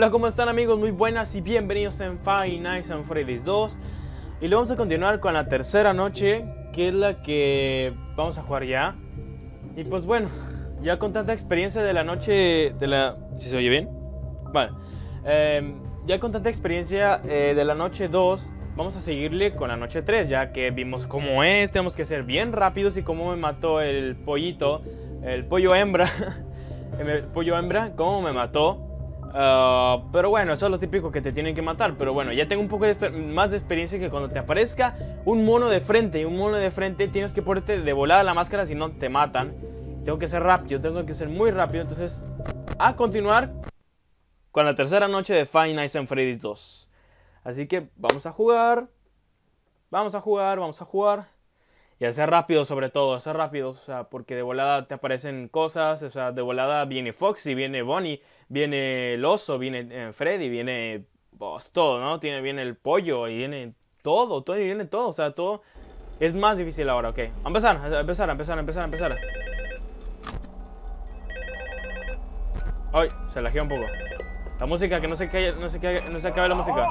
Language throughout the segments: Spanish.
Hola, ¿cómo están amigos? Muy buenas y bienvenidos en Five Nights at Freddy's 2. Y lo vamos a continuar con la tercera noche, que es la que vamos a jugar ya. Y pues bueno, ya con tanta experiencia de la noche de la... ¿Sí se oye bien? Vale. Ya con tanta experiencia de la noche 2, vamos a seguirle con la noche 3, ya que vimos cómo es, tenemos que ser bien rápidos y cómo me mató el pollito, el pollo hembra. El pollo hembra, cómo me mató. Pero bueno, eso es lo típico que te tienen que matar. Pero bueno, ya tengo un poco más de experiencia, que cuando te aparezca un mono de frente tienes que ponerte de volada la máscara, si no te matan. Tengo que ser rápido, tengo que ser muy rápido. Entonces, a continuar con la tercera noche de Five Nights at Freddy's 2. Así que vamos a jugar. Vamos a jugar. Y a ser rápido, sobre todo, a ser rápido, o sea, porque de volada te aparecen cosas, o sea, de volada viene Foxy, viene Bonnie, viene el oso, viene Freddy, viene pues, todo, ¿no? Viene el pollo, y viene todo, o sea, todo es más difícil ahora, ok. A empezar. Ay, se lajeó un poco. La música, que no se acabe la música.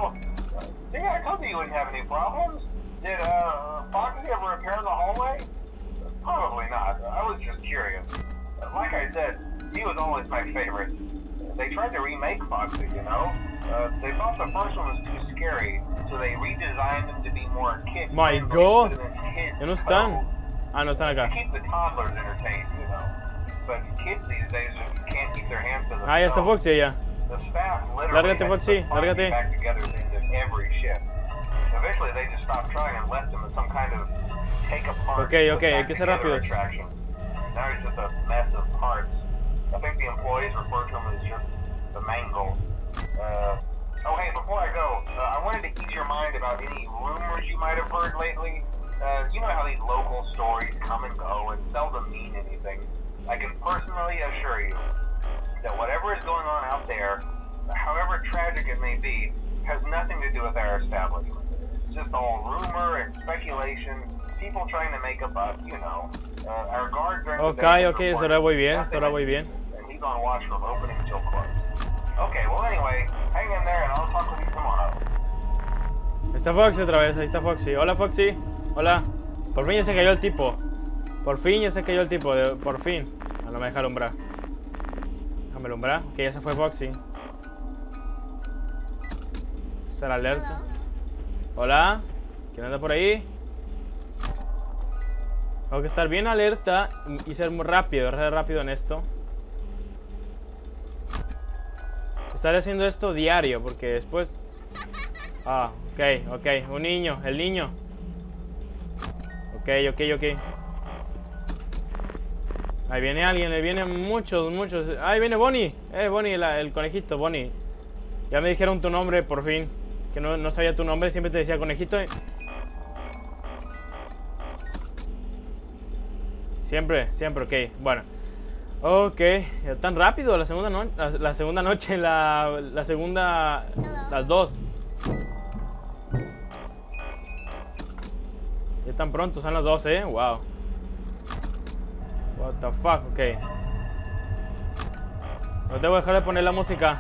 Did Foxy ever appear in the hallway? Probably not. I was just curious. Like I said, he was always my favorite. They tried to remake Foxy, you know? They thought the first one was too scary, so they redesigned him to be more kid. My God. Ya no están. Ah, no están acá. To keep the toddlers entertained, you know. But kids these days can't keep their hands to themselves. Ah, ya está Foxy ya. The staff literally Lárgate, Foxy, lárgate. back together at the end of every shift. Eventually they just stopped trying and left him in some kind of take apart. Okay, hay que ser rápidos. Now he's just a mess of parts. I think the employees refer to him as just the mangle. Oh hey, before I go, I wanted to ease your mind about any rumors you might have heard lately. You know how these local stories come and go and seldom mean anything. I can personally assure you that whatever is going on out there, however tragic it may be, has nothing to do with our establishment. It's just all rumor and speculation, people trying to make a buck, you know. Our guard during the day Okay, estará muy bien. And he's on watch from opening till close. Okay, well anyway, hang in there and I'll talk with you tomorrow. Está Foxy otra vez, ahí está Foxy. Hola Foxy, hola. Por fin ya se cayó el tipo. Por fin. Ah, no me deja alumbrar. Déjame alumbrar, que ya se fue Foxy. Estar alerta. Hola, ¿quién anda por ahí? Tengo que estar bien alerta y ser muy rápido en esto. Estaré haciendo esto diario porque después... Ah, ok, el niño. Ok. Ahí viene alguien, le vienen muchos. Ahí viene Bonnie. Bonnie, el conejito, Bonnie. Ya me dijeron tu nombre, por fin. Que no sabía tu nombre, siempre te decía conejito. Siempre, ok. Bueno. Ok, ya tan rápido la segunda noche, las dos. Ya tan pronto, son las 12, wow. What the fuck, ok. No te voy a dejar de poner la música.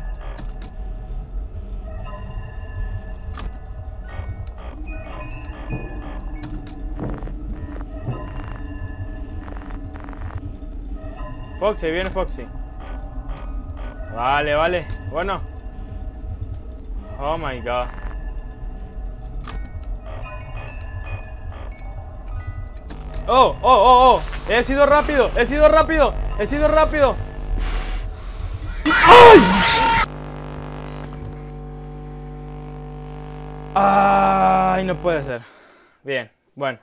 Foxy, viene Foxy. Vale. Bueno. Oh my God. Oh. He sido rápido. Ay, no puede ser. Bien, bueno.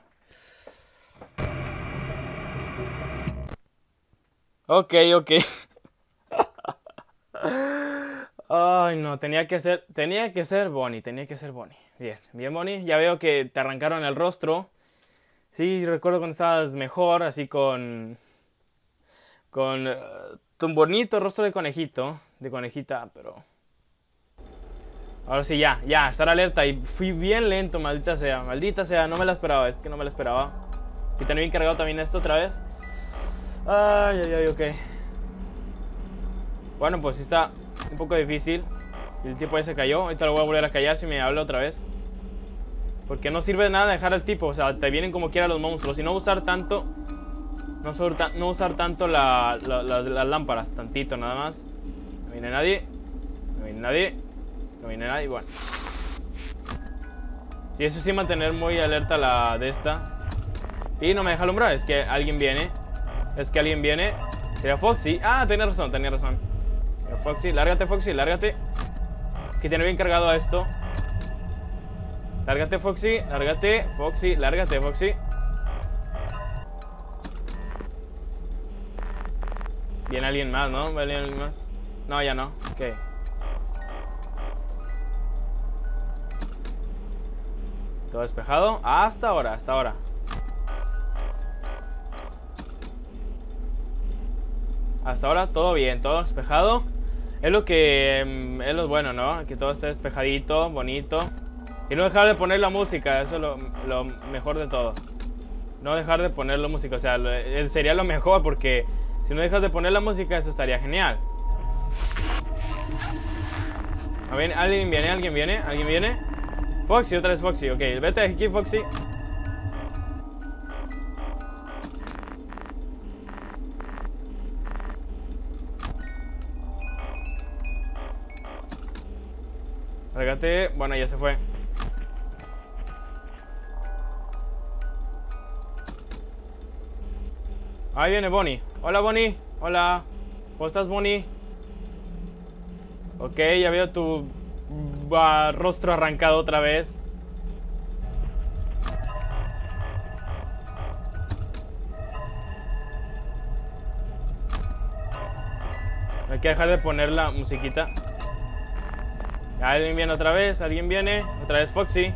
Ok. Ay, no, tenía que ser Bonnie. Bien Bonnie, ya veo que te arrancaron el rostro. Sí, recuerdo cuando estabas mejor, así con tu bonito rostro de conejita, pero... Ahora sí, ya, estar alerta. Y fui bien lento, maldita sea, no me la esperaba, es que no me la esperaba. Y tenía bien cargado también esto otra vez. Ay, ok. Bueno, pues sí está un poco difícil. El tipo ya se cayó. Ahorita lo voy a volver a callar si me habla otra vez. Porque no sirve de nada dejar al tipo. O sea, te vienen como quiera los monstruos. Y no usar tanto... No usar tanto las lámparas. Tantito nada más. No viene nadie. No viene nadie. No viene nadie. Bueno. Y eso sí, mantener muy alerta la de esta. Y no me deja alumbrar. Es que alguien viene. Es que alguien viene. Sería Foxy. Ah, tenía razón, tenía razón. Sería Foxy. Lárgate, Foxy, lárgate. Que tiene bien cargado a esto. Lárgate, Foxy. Lárgate, Foxy. Lárgate, Foxy. Viene alguien más, ¿no? ¿Viene alguien más? No, ya no. Ok. Todo despejado. Hasta ahora, hasta ahora. Hasta ahora todo bien, todo despejado. Es lo que... es lo bueno, ¿no? Que todo esté despejadito, bonito. Y no dejar de poner la música. Eso es lo mejor de todo. No dejar de poner la música. O sea, sería lo mejor porque... Si no dejas de poner la música, eso estaría genial. A ver, alguien viene, alguien viene, alguien viene. Foxy, otra vez Foxy. Ok, vete de aquí, Foxy. Lárgate. Bueno, ya se fue. Ahí viene Bonnie. Hola, Bonnie. Hola. ¿Cómo estás, Bonnie? Ok, ya veo tu rostro arrancado otra vez. Hay que dejar de poner la musiquita. Alguien viene otra vez. Alguien viene. Otra vez Foxy.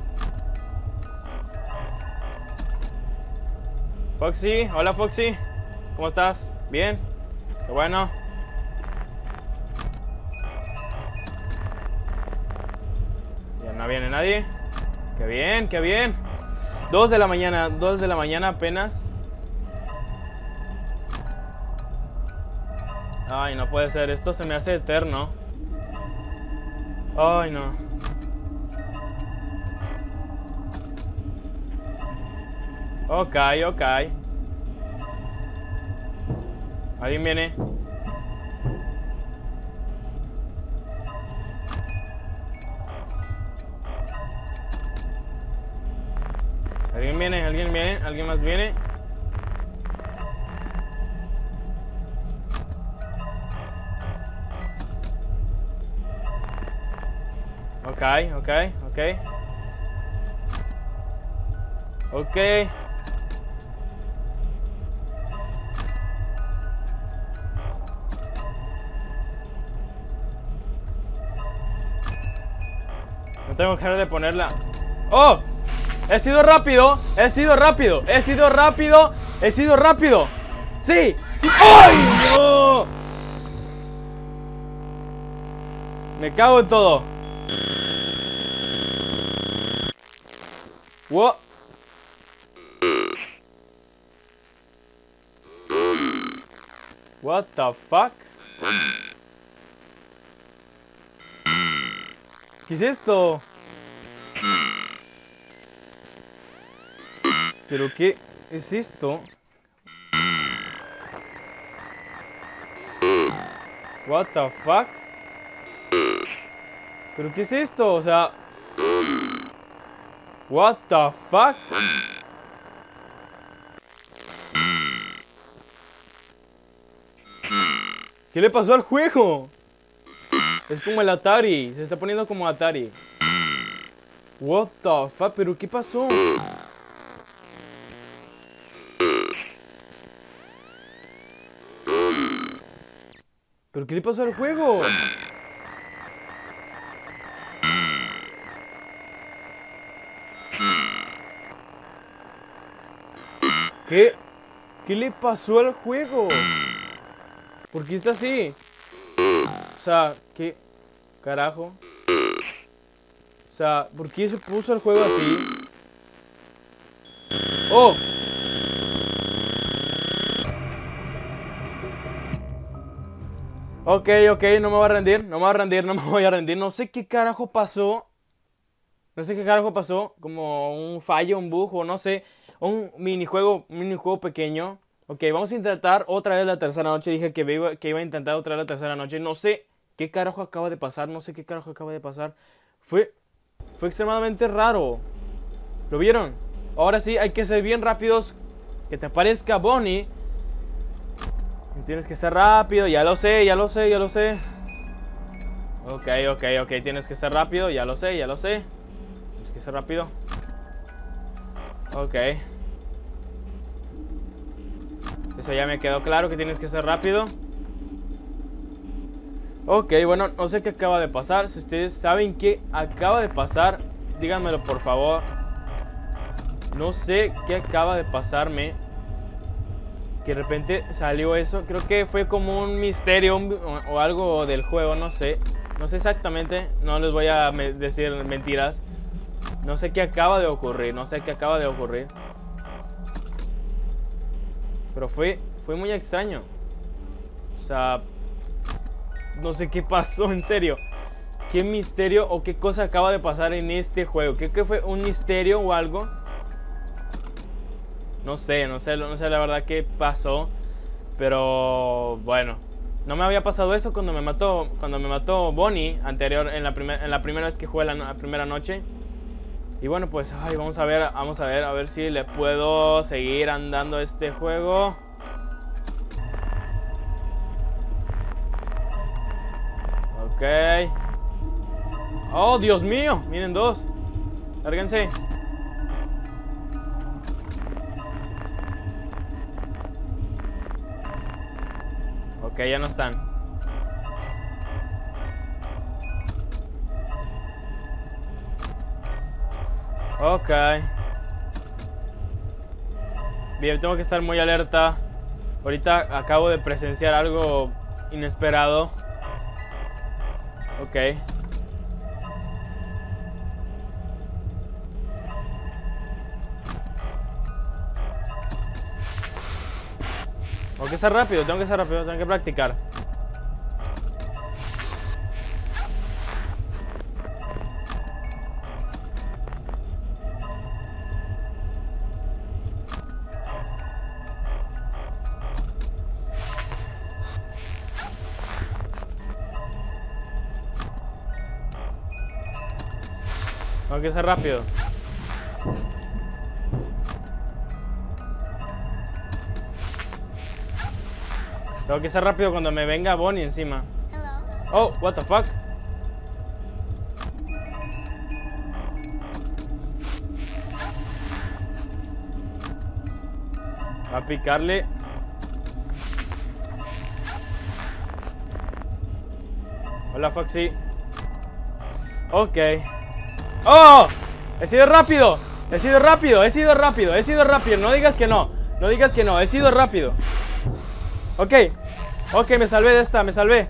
Foxy. Hola, Foxy. ¿Cómo estás? ¿Bien? Qué bueno. Ya no viene nadie. Qué bien, qué bien. 2 de la mañana. 2 de la mañana apenas. Ay, no puede ser. Esto se me hace eterno. Ay, no. Ok, ok. ¿Alguien viene? ¿Alguien viene? ¿Alguien viene? ¿Alguien más viene? Ok, ok, ok. Ok. No tengo que dejar de ponerla. ¡Oh! He sido rápido. He sido rápido. He sido rápido. He sido rápido. ¡Sí! ¡Ay! ¡No! Me cago en todo. What? What the fuck? ¿Qué es esto? ¿Pero qué es esto? What the fuck? ¿Pero qué es esto? O sea... What the fuck? ¿Qué le pasó al juego? Es como el Atari. Se está poniendo como Atari. What the fuck? ¿Pero qué pasó? ¿Pero qué le pasó al juego? ¿Qué? ¿Qué le pasó al juego? ¿Por qué está así? O sea, ¿qué carajo? O sea, ¿por qué se puso el juego así? ¡Oh! Ok, no me voy a rendir, no me voy a rendir, no me voy a rendir. No sé qué carajo pasó. No sé qué carajo pasó. Como un fallo, un bug o no sé. Un minijuego pequeño. Ok, vamos a intentar otra vez la tercera noche. Dije que iba a intentar otra vez la tercera noche. No sé qué carajo acaba de pasar. No sé qué carajo acaba de pasar. Fue extremadamente raro. ¿Lo vieron? Ahora sí, hay que ser bien rápidos. Que te aparezca Bonnie. Tienes que ser rápido, ya lo sé. Ok, tienes que ser rápido, ya lo sé. Tienes que ser rápido. Ok. Eso ya me quedó claro, que tienes que ser rápido. Ok, bueno, no sé qué acaba de pasar. Si ustedes saben qué acaba de pasar, díganmelo por favor. No sé qué acaba de pasarme. Que de repente salió eso. Creo que fue como un misterio o algo del juego, no sé. No sé exactamente. No les voy a decir mentiras. No sé qué acaba de ocurrir. Pero fue muy extraño. O sea, no sé qué pasó, en serio. ¿Qué misterio o qué cosa acaba de pasar en este juego? ¿Qué fue un misterio o algo? No sé la verdad qué pasó. Pero bueno, no me había pasado eso cuando me mató Bonnie en la primera vez que jugué la primera noche. Y bueno, pues vamos a ver si le puedo seguir andando a este juego. Ok. Oh, Dios mío, miren dos. Lárguense. Ok, ya no están. Ok. Bien, tengo que estar muy alerta. Ahorita acabo de presenciar algo inesperado. Ok. Tengo que ser rápido, tengo que practicar. Tengo que ser rápido. Tengo que ser rápido cuando me venga Bonnie encima. Oh, what the fuck. Va a picarle. Hola, Foxy. Ok. ¡Oh! He sido rápido. No digas que no. He sido rápido. Ok, me salvé de esta, me salvé.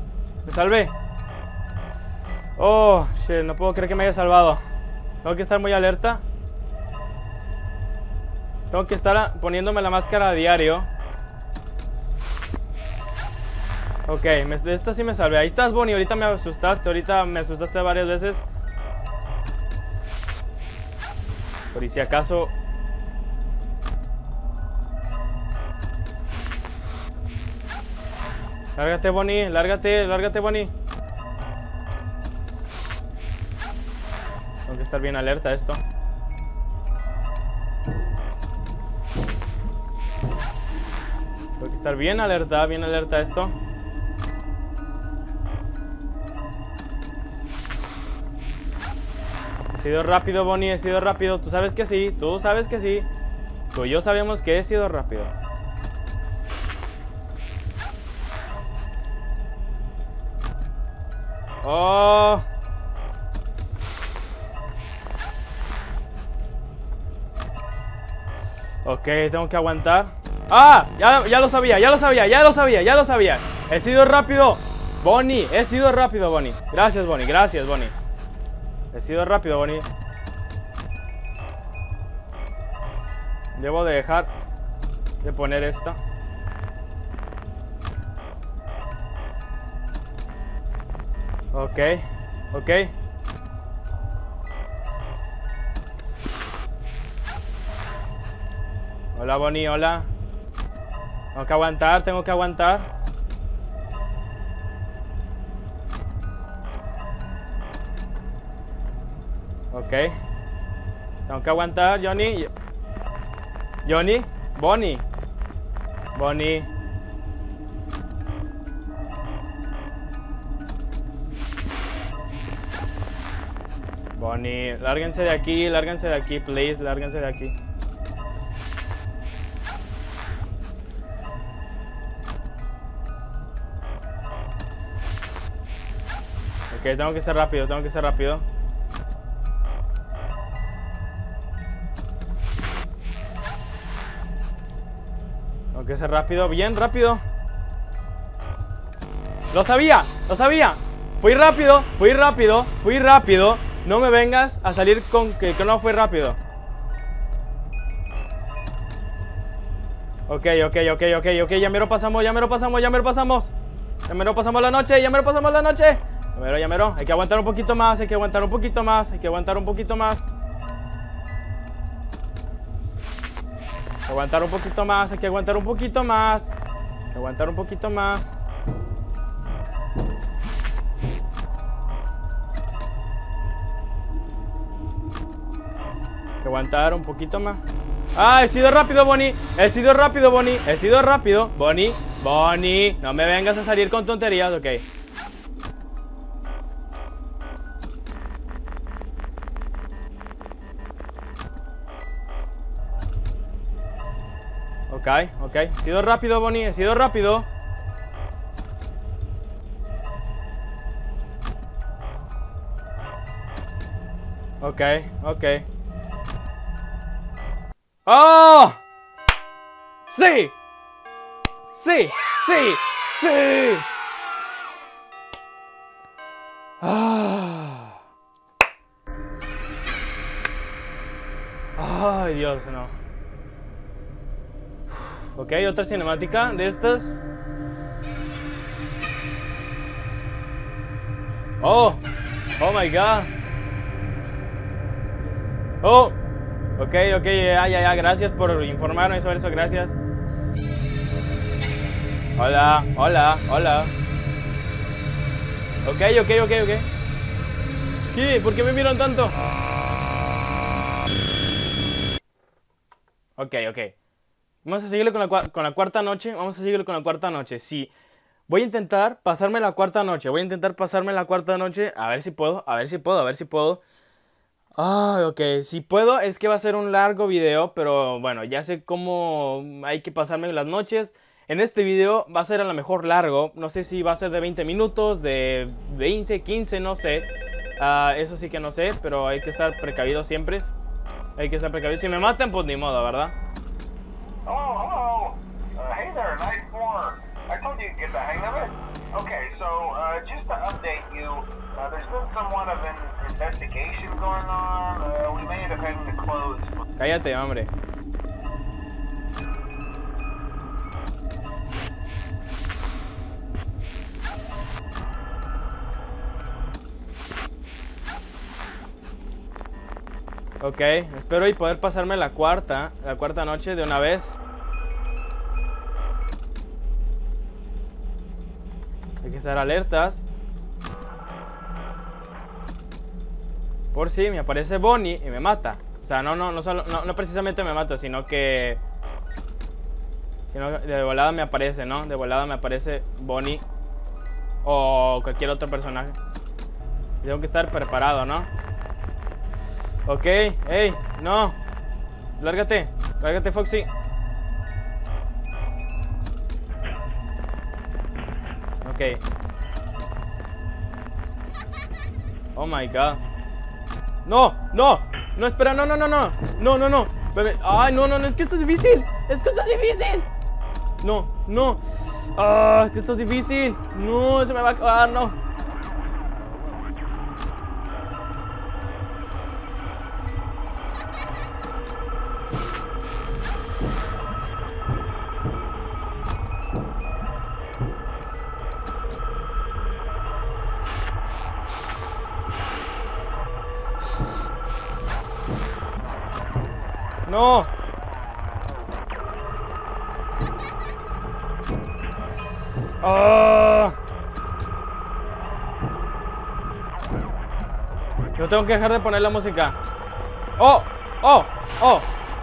Oh, shit, no puedo creer que me haya salvado. Tengo que estar muy alerta. Tengo que estar poniéndome la máscara a diario. Ok, de esta sí me salvé. Ahí estás, Bonnie, ahorita me asustaste varias veces. Por si acaso. Lárgate, Bonnie, lárgate, Bonnie. Tengo que estar bien alerta a esto. Tengo que estar bien alerta a esto. He sido rápido, Bonnie, he sido rápido. Tú sabes que sí. Tú y yo sabemos que he sido rápido. Oh. Ok, tengo que aguantar. ¡Ah! Ya lo sabía. He sido rápido, Bonnie. Gracias, Bonnie. He sido rápido, Bonnie. Debo de dejar de poner esta. Ok, ok. Hola, Bonnie, hola. Tengo que aguantar, tengo que aguantar. Ok. Tengo que aguantar, Johnny. Johnny, Bonnie. Bonnie. Bonnie, lárguense de aquí, please, lárguense de aquí. Ok, tengo que ser rápido, tengo que ser rápido. Tengo que ser rápido, bien rápido. Lo sabía, lo sabía. Fui rápido, fui rápido, fui rápido. No me vengas a salir con que no fue rápido. Ok, ok, ok, ok, ok. Ya me lo pasamos, ya me lo pasamos, ya me lo pasamos. Ya me lo pasamos la noche, ya me lo pasamos la noche. Ya me lo. Hay que aguantar un poquito más, hay que aguantar un poquito más, hay que aguantar un poquito más. Hay que aguantar un poquito más, hay que aguantar un poquito más. Hay que aguantar un poquito más. Hay que aguantar un poquito más. ¡Ah! He sido rápido, Bonnie. He sido rápido, Bonnie. He sido rápido, Bonnie. Bonnie, no me vengas a salir con tonterías, ok. Ok, ok. He sido rápido, Bonnie. He sido rápido. Ok, ok. ¡Oh! ¡Sí! ¡Sí! ¡Sí! ¡Sí! ¡Ah! ¡Ay, Dios, no! Ok, otra cinemática de estas. ¡Oh! ¡Oh, my God! ¡Oh! Ok, ok, ya, gracias por informarme sobre eso, gracias. Hola, hola, hola. Ok. ¿Qué? ¿Por qué me miran tanto? Ok. Vamos a seguirle con la cuarta noche. Vamos a seguirle con la cuarta noche. Sí. Voy a intentar pasarme la cuarta noche. A ver si puedo, a ver si puedo. Ah, ok, si puedo, es que va a ser un largo video, pero bueno, ya sé cómo hay que pasarme las noches. En este video va a ser a lo mejor largo, no sé si va a ser de 20 minutos, de 20, 15, no sé. Eso sí que no sé, pero hay que estar precavidos siempre. Hay que estar precavidos. Si me matan, pues ni modo, ¿verdad? Hello. Hey there, Night 4. I told you to get the hang of it. Okay, so just to update you, there's been somewhat of an investigation going on. We may end up having to close. Cállate, hombre. Ok, espero y poder pasarme la cuarta noche de una vez. Hay que estar alertas. Por si me aparece Bonnie y me mata. O sea, no precisamente me mata, sino que de volada me aparece, ¿no? De volada me aparece Bonnie o cualquier otro personaje. Y tengo que estar preparado, ¿no? Ok, hey, no. Lárgate, Foxy. Ok. Oh my God. No, espera, no. Ay, no, es que esto es difícil. No. Es que esto es difícil. No, se me va a acabar, no. No. Oh. Yo tengo que dejar de poner la música. Oh, oh, oh.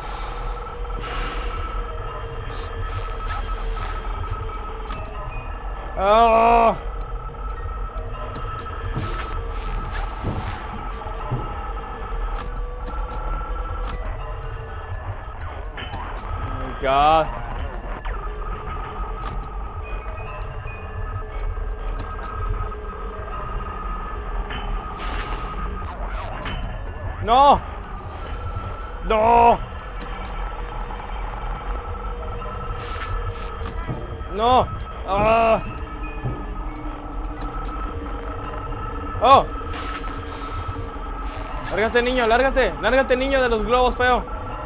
Oh. My God. No. No. No. Ah. Oh. Lárgate, niño, lárgate. Lárgate, niño de los globos, feo.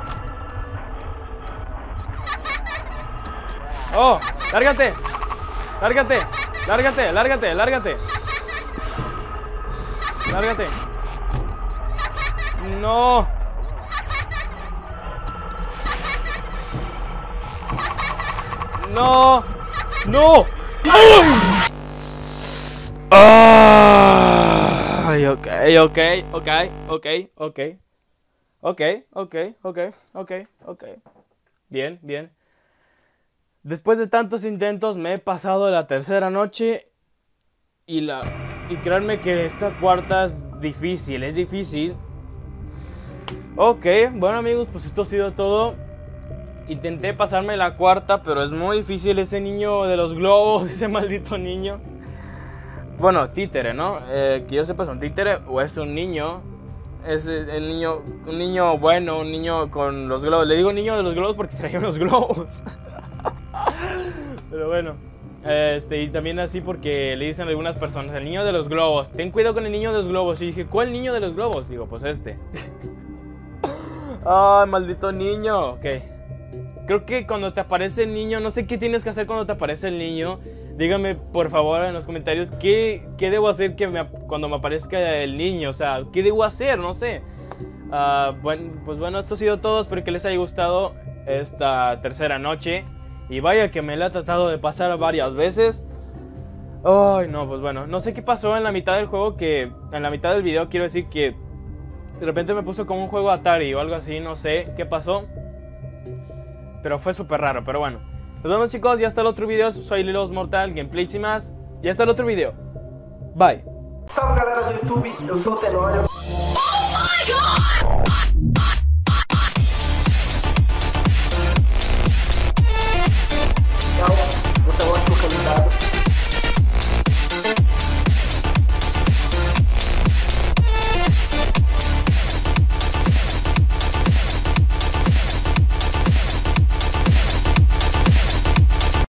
Oh, lárgate. Lárgate. Lárgate, lárgate, lárgate. Lárgate. No. No. No. Ay, ok. Bien, bien. Después de tantos intentos me he pasado la tercera noche y créanme que esta cuarta es difícil, Ok, bueno amigos, pues esto ha sido todo. Intenté pasarme la cuarta, pero es muy difícil. Ese niño de los globos, ese maldito niño. Bueno, títere, ¿no? Que yo sepa, es un títere o es un niño. Es el niño, un niño bueno, un niño con los globos. Le digo niño de los globos porque traía unos globos. Pero bueno, y también así porque le dicen algunas personas, el niño de los globos. Ten cuidado con el niño de los globos. Y dije, ¿cuál niño de los globos? Digo, pues este. Ay, maldito niño. Ok. Creo que cuando te aparece el niño, no sé qué tienes que hacer cuando te aparece el niño. Dígame por favor en los comentarios qué debo hacer cuando me aparezca el niño. O sea, ¿qué debo hacer? No sé. Bueno, pues bueno, esto ha sido todo. Espero que les haya gustado esta tercera noche. Y vaya que me la he tratado de pasar varias veces. Ay, no, pues bueno, no sé qué pasó en la mitad del juego. Que en la mitad del video quiero decir que de repente me puso como un juego Atari o algo así. No sé qué pasó, pero fue súper raro, pero bueno. Nos vemos chicos, y hasta el otro video. Soy Lilos Mortal, gameplays y más. Y hasta el otro video. Bye. Salve galera do YouTube, eu sou o Tenório. Oh my God!